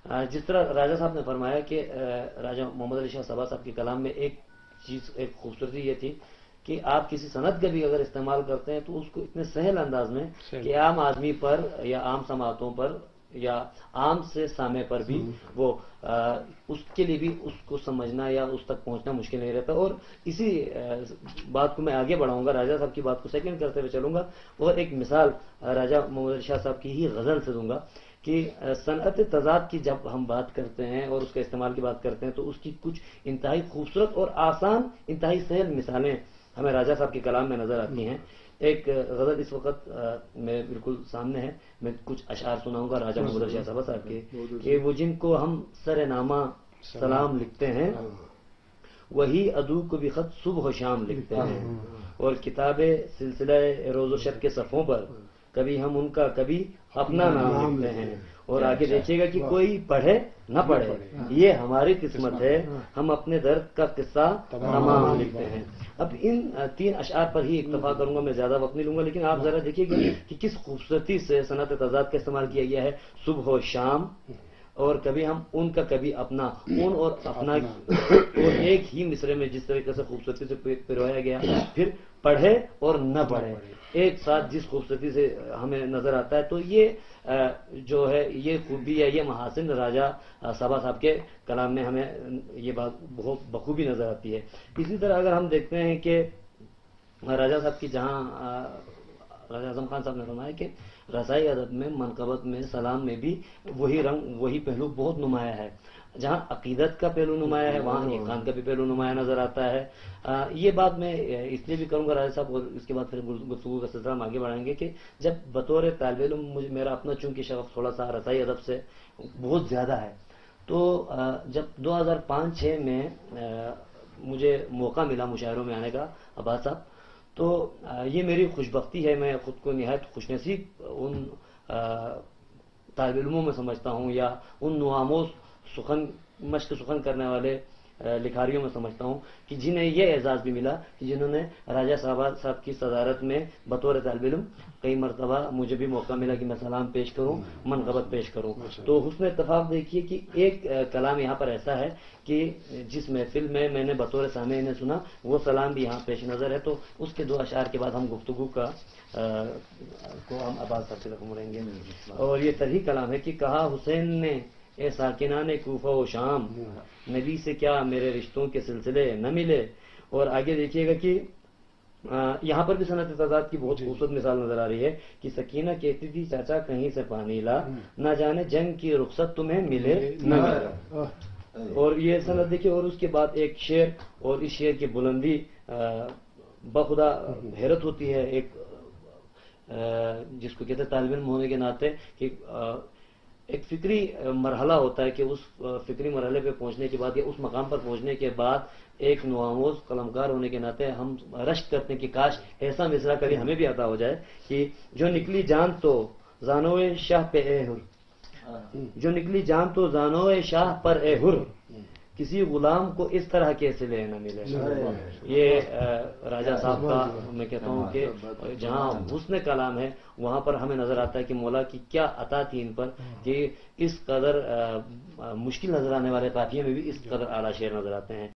جس طرح راجہ صاحب نے فرمایا کہ راجہ محمد علی شاہ صبا صاحب کے کلام میں ایک چیز، ایک خوبصورتی یہ تھی کہ آپ کسی صنعت کا بھی اگر استعمال کرتے ہیں تو اس کو اتنے سہل انداز میں کہ عام آدمی پر یا عام سماعتوں پر یا عام سے سامع پر بھی وہ اس کے لیے بھی اس کو سمجھنا یا اس تک پہنچنا مشکل نہیں رہتا. اور اسی بات کو میں آگے بڑھاؤں گا، راجہ صاحب کی بات کو سیکنڈ کرتے ہوئے چلوں گا اور ایک مثال راجہ محمد علی شاہ صاحب کی ہی غزل سے دوں گا کہ صنعت تضاد کی جب ہم بات کرتے ہیں اور اس کے استعمال کی بات کرتے ہیں تو اس کی کچھ انتہائی خوبصورت اور آسان، انتہائی سہل مثالیں ہمیں راجہ صاحب کے کلام میں نظر آتی ہیں. ایک غزل اس وقت میں بالکل سامنے ہے، میں کچھ اشعار سناؤں گا راجہ محمد علی شاہ صبا صاحب کے کہ وہ جن کو ہم سر نامہ سلام لکھتے ہیں وہی عدو کو بھی خط صبح و شام لکھتے ہیں، اور کتاب سلسلہ روز و شب کے صفحوں پر کبھی ہم ان کا کبھی اپنا نام لکھتے ہیں. اور آگے دیکھیے گا کہ کوئی پڑھے نہ پڑھے یہ ہماری قسمت ہے، ہم اپنے درد کا قصہ تمام لکھتے ہیں. اب ان 3 اشعار پر ہی اکتفا کروں گا، میں زیادہ وقت نہیں لوں گا، لیکن آپ ذرا دیکھیے گا کہ کس خوبصورتی سے صنعت تضاد کا استعمال کیا گیا ہے. صبح و شام، اور کبھی ہم ان کا کبھی اپنا، ان اور اپنا اور ایک ہی مصرے میں جس طریقے سے خوبصورتی سے پرویا گیا. پھر پڑھے اور نہ پڑھے ایک ساتھ جس خوبصورتی سے ہمیں نظر آتا ہے، تو یہ جو ہے یہ خوبی ہے، یہ محاسن راجہ صبا صاحب کے کلام میں ہمیں یہ بات بہت بخوبی نظر آتی ہے. اسی طرح اگر ہم دیکھتے ہیں کہ راجہ صاحب کی جہاں راجہ اعظم خان صاحب نے فرمایا کہ رسائی ادب میں، منقبت میں، سلام میں بھی وہی رنگ، وہی پہلو بہت نمایاں ہے. جہاں عقیدت کا پہلو نمایاں ہے وہاں ایقان کا بھی پہلو نمایاں نظر آتا ہے. یہ بات میں اس لیے بھی کروں گا راجہ صاحب، اور اس کے بعد پھر گفتگو کا سلسلہ ہم آگے بڑھائیں گے کہ جب بطور طالب علم میرا اپنا چونکہ شغف تھوڑا سا رسائی ادب سے بہت زیادہ ہے، تو جب 2005-06 میں مجھے موقع ملا مشاعروں میں آنے کا عباس صاحب، تو یہ میری خوش بختی ہے. میں خود کو نہایت خوش نصیب ان طالب علموں میں سمجھتا ہوں یا ان نوآموز مشق سخن کرنے والے لکھاریوں میں سمجھتا ہوں کہ جنہیں یہ اعزاز بھی ملا کہ جنہوں نے راجہ صاحب کی صدارت میں بطور طالب علم کئی مرتبہ مجھے بھی موقع ملا کہ میں سلام پیش کروں، منقبت پیش کروں. تو حسن اتفاق دیکھیے کہ ایک کلام یہاں پر ایسا ہے کہ جس محفل میں میں نے بطور سامع نے سنا وہ سلام بھی یہاں پیش نظر ہے. تو اس کے 2 اشعار کے بعد ہم گفتگو کو ہم عباس صاحب سے رقم اڑیں گے. اور یہ ترہی کلام ہے کہ کہا حسین نے اے ساکنان کوفہ و شام، نبی سے کیا میرے رشتوں کے سلسلے نہ ملے. اور آگے دیکھیے گا کہ یہاں پر بھی صنعت تضاد کی بہت خوبصورت مثال نظر آ رہی ہے کہ سکینہ کہتی تھی چاچا کہیں سے پانی لا، نہ جانے جنگ کی رخصت تمہیں ملے نہ ملے. اور یہ صنعت دیکھیے. اور اس کے بعد ایک شعر، اور اس شعر کی بلندی بخدا حیرت ہوتی ہے ایک جس کو کہتے ہیں طالب علم ہونے کے ناطے کہ ایک فکری مرحلہ ہوتا ہے کہ اس فکری مرحلے پہ پہنچنے کے بعد یا اس مقام پر پہنچنے کے بعد ایک نوآموز قلمکار ہونے کے ناطے ہم رشک کرتے ہیں کہ کاش ایسا مصرع کبھی ہمیں بھی عطا ہو جائے کہ جو نکلی جان تو زانوئے شاہ پہ اے ہر، جو نکلی جان تو زانوئے شاہ پر اے ہر، کسی غلام کو اس طرح کیسے لے نہ ملے. یہ راجہ صاحب کا میں کہتا ہوں کہ جہاں حسن کلام ہے وہاں پر ہمیں نظر آتا ہے کہ مولا کی کیا عطا تھی ان پر کہ اس قدر مشکل نظر آنے والے قافیے میں بھی اس قدر اعلیٰ شعر نظر آتے ہیں.